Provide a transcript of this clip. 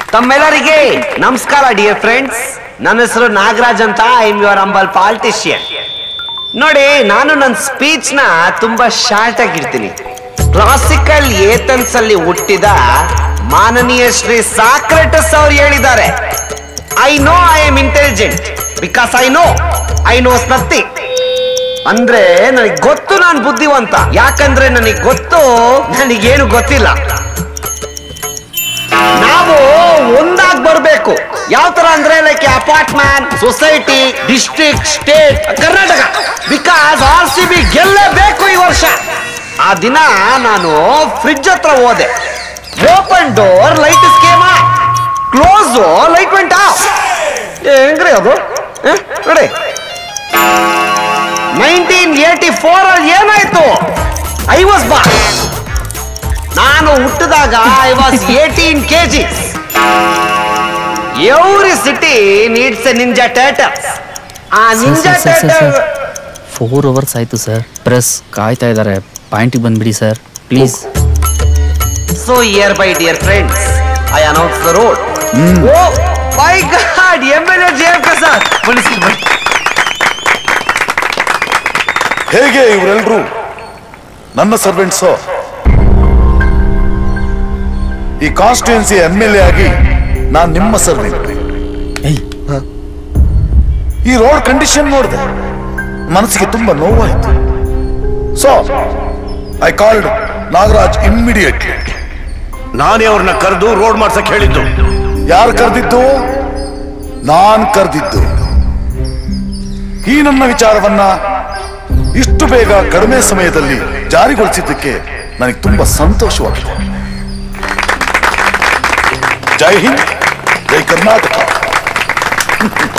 ತಮ್ಮೆಲ್ಲರಿಗೆ ನಮಸ್ಕಾರ dear friends. ನನ್ನ ಹೆಸರು ನಾಗರಾಜ್ ಅಂತ. I am your humble politician. ನೋಡಿ, ನಾನು ನನ್ನ ಸ್ಪೀಚ್ ನ ತುಂಬಾ ಶಾರ್ಟ್ ಆಗಿರ್ತೀನಿ. ಕ್ಲಾಸಿಕಲ್ ಏಥನ್ಸ್ ಅಲ್ಲಿ ಹುಟ್ಟಿದ ಮಾನನೀಯ ಶ್ರೀ ಸಾಕ್ರೆಟಸ್ ಅವರು ಹೇಳಿದ್ದಾರೆ, I know I am intelligent because I knows nothing. ಅಂದ್ರೆ ನನಗೆ ಗೊತ್ತು ನಾನು ಬುದ್ಧಿವಂತ, ಯಾಕಂದ್ರೆ ನನಗೆ ಗೊತ್ತು ನನಗೇನು ಗೊತ್ತಿಲ್ಲ. ನಾವು ಒಂದಾಗಿ ಬರಬೇಕು. ಯಾವ ತರ ಅಂದ್ರೆ like apartment, society, district, state, Karnataka. Because RCB ಗೆಲ್ಲಬೇಕು ಈ ವರ್ಷ. ಆ ದಿನ ನಾನು ಫ್ರಿಡ್ಜ್ ಹತ್ರ ಹೋದೆ. Open door light came, close light went off. ಹೆಂಗ್ರಿ ಅದು ನೋಡಿ. 1984 ಅಲ್ಲಿ ಏನಾಯ್ತು? I was born. ನಾನು ಹುಟ್ಟಿದಾಗ I was 18 kg. Every city needs a ninja turtles. ಆ ನಿಂಜಾ ಟರ್ಟಲ್ 4 hours ಆಯ್ತು ಸರ್. ಪ್ರೆಸ್ ಕಾಯ್ತಾ ಇದ್ದಾರೆ. ಪಾಯಿಂಟಿಗೆ ಬಂದ್ಬಿಡಿ sir please. So here by dear friends, I announce the road. Oh my god, MLA JFK sir. ಹೇಗೆ ಇವರೆಲ್ಲರೂ ನನ್ನ servants? ಈ ಕಾನ್ಸ್ಟಿಟ್ಯೂನ್ಸಿ MLA ಆಗಿ ನಾನು ನಿಮ್ಮ ಸರ್ವೆಂಟ್. ಈ ರೋಡ್ ಕಂಡೀಷನ್ ನೋಡಿದೆ, ಮನಸ್ಸಿಗೆ ತುಂಬಾ ನೋವಾಯಿತು. So I called Nagaraj immediately. ನಾನೇ ಅವ್ರನ್ನ ಕರೆದು ರೋಡ್ ಮಾಡ್ಸಕ್ ಹೇಳಿದ್ದು. ಯಾರು ಕರೆದಿದ್ದು? ನಾನ್ ಕರೆದಿದ್ದು. ಈ ನನ್ನ ವಿಚಾರವನ್ನ ಇಷ್ಟು ಬೇಗ ಕಡಿಮೆ ಸಮಯದಲ್ಲಿ ಜಾರಿಗೊಳಿಸಿದ್ದಕ್ಕೆ ನನಗೆ ತುಂಬಾ ಸಂತೋಷವಾಗಿದೆ. ಜೈ ಹಿಂದ್, ಜೈ ಕರ್ನಾಟಕ.